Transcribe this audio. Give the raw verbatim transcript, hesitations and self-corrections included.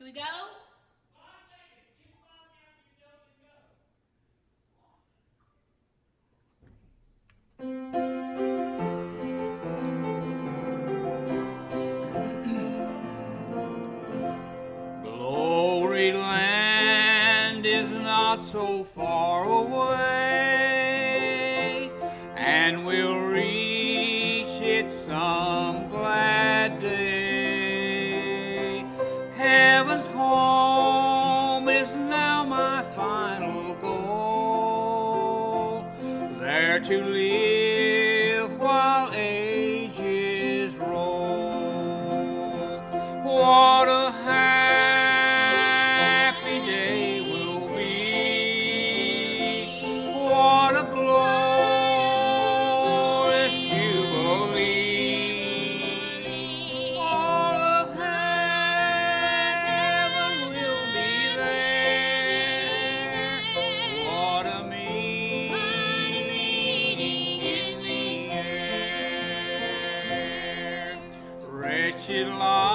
Can we go? Glory land is not so far away, and we'll reach it some glad day. Heaven's home is now my final goal, there to live while ages roll. What a happy day will be, what a glorious jubilee. All of heaven will be there, what a meeting in the air. Wretched life